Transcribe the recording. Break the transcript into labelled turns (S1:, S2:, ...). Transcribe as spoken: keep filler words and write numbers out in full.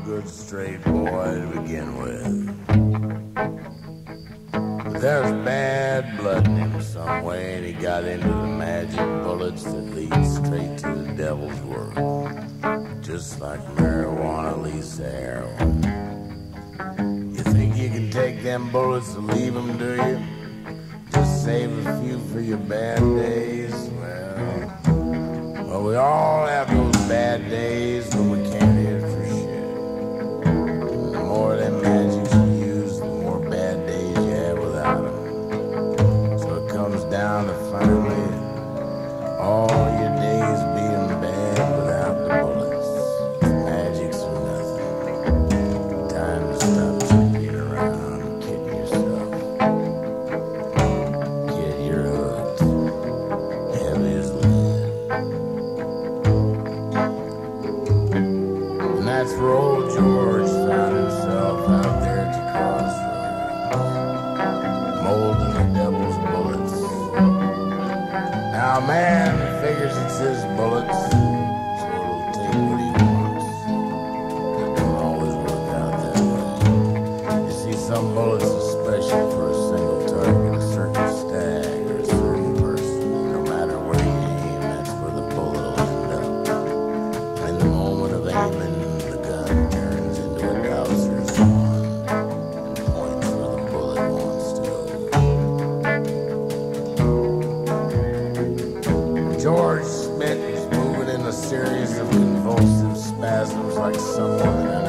S1: good straight boy to begin with. But there's bad blood in him some way, and he got into the magic bullets that lead straight to the devil's work. Just like marijuana leads to heroin. You think you can take them bullets and leave them, do you? Just save a few for your bad days? Well, well, we all have those bad days when we can't hit it for shit. And the more of them magics you use, the more bad days you have without them. So it comes down to finally all your days being bad without the bullets. Magics or nothing. Time to stop chipping around and kidding yourself. Kid, you're hooked. Heavy as lead. And that's where old George found himself out there at the crossroads, molding the devil's bullets. Now man figures it's his bullets, so it'll take what he wants. It don't always work out that way. You see, some bullets are special for a single target, a certain stag or a certain person. No matter where you aim, that's where the bullet will end up. And in the moment of aiming, the gun turns into a Dowser's wand and points where the bullet wants to go. George Smith was moving in a series of convulsive spasms like someone in a